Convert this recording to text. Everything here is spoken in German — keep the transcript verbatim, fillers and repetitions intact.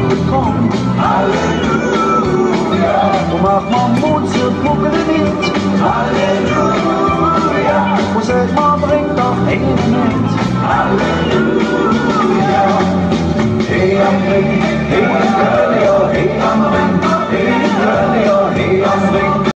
bekommen. Halleluja. Und mach man Mut zur Buckele mit. Halleluja. Und sag man bringt doch einen mit. Halleluja. Hey am Ring, hey am Ring, hey am